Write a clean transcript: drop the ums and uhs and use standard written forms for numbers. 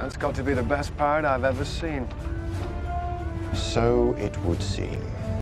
That's got to be the best part I've ever seen. So it would seem.